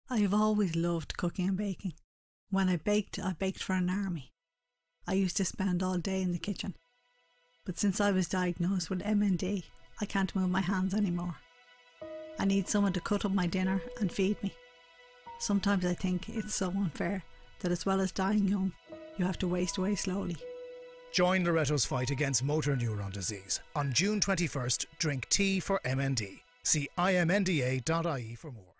I have always loved cooking and baking. When I baked for an army. I used to spend all day in the kitchen. But since I was diagnosed with MND, I can't move my hands anymore. I need someone to cut up my dinner and feed me. Sometimes I think it's so unfair that as well as dying young, you have to waste away slowly. Join Loretto's fight against motor neuron disease. On June 21st, drink tea for MND. See imnda.ie for more.